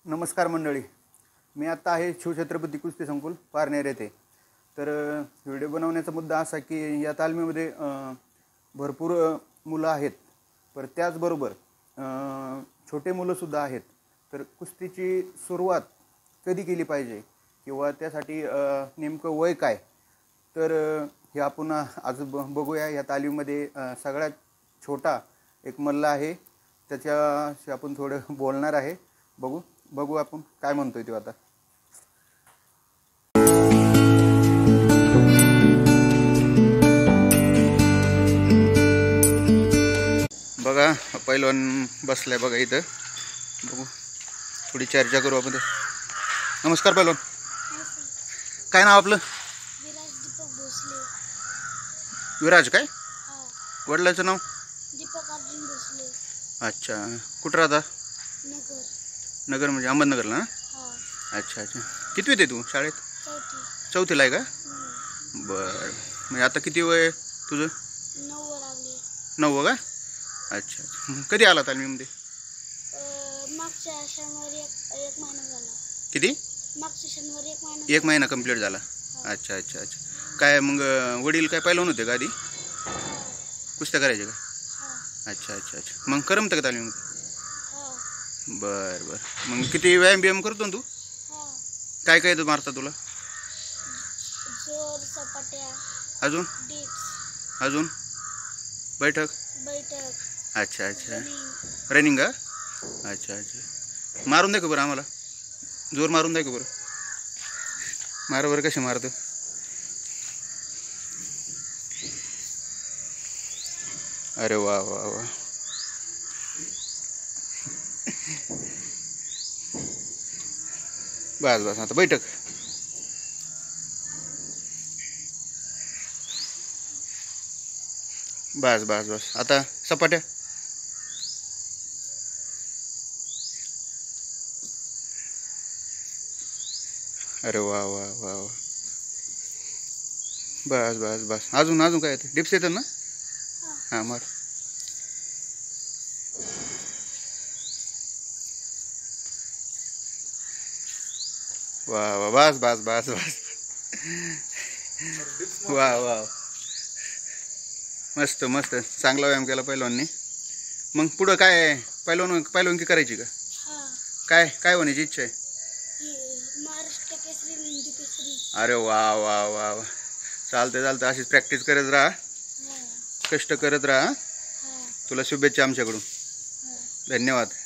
नमस्कार मंडळी, मी आता आहे शिवछत्रपती कुस्ती संकुल पारनेर येथे. तर व्हिडिओ बनवण्याचा मुद्दा असा की या तालमीमध्ये भरपूर मुलं आहेत, पर त्याचबरोबर छोटे मुलंसुद्धा आहेत. तर कुस्तीची सुरुवात कधी केली पाहिजे किंवा त्यासाठी नेमकं वय काय, तर हे आपण आज बघूया. या तालीममध्ये सगळ्यात छोटा एक मल्ल आहे, त्याच्याशी आपण थोडं बोलणार आहे. बघू आपण काय म्हणतोय तो आता. बघा पहिलवान बसलाय बघा इथं. बघू, थोडी चर्चा करू आपण. नमस्कार पहिलवान, काय नाव आपलं? विराज दीपक भोसले. विराज काय? वडिलांचं नाव? दीपक अर्जुन भोसले. अच्छा, कुठं राहता? नगर. नगर म्हणजे अहमदनगरला ना? अच्छा. कितवीत आहे तू शाळेत? चौथीला आहे का? बरं. म्हणजे आता किती वय तुझं? 9 लागले. 9 का? अच्छा. कधी आला तालमीमध्ये? मागच्या शनिवारी एक महिना झाला. किती? मागच्या शनिवारी 1 महिना. 1 महिना कंप्लीट झाला. अच्छा. काय मग वडील काय पहिलवान होते का आधी? कुस्त्या करायचे का? अच्छा. मग करमतं का तालमीमध्ये? बरं. मग किती व्यायाम करतो ना तू? काय तू मारता तुला? जोर, सपाट्या, अजून डिप्स, अजून बैठक. अच्छा. रनिंग का? अच्छा. मारून द्या का बरं आम्हाला, जोर मारून द्या का बरं. मार बरं, कसे मारतो? अरे वा. बस आता बैठक. बस आता सपाट्या. अरे वा. बस अजून काय येतं? डिप्स येतात ना? हां, मार. वा. बस. वा. मस्त चांगला व्यायाम केला पहिलवाननी. मग पुढं काय पहिलवानकी करायची का? काय होण्याची इच्छा आहे? महाराष्ट्र केसरी, हिंदी केसरी. अरे वा. चालते. अशीच प्रॅक्टिस करत राहा, कष्ट करत राहा. तुला शुभेच्छा आमच्याकडून. धन्यवाद.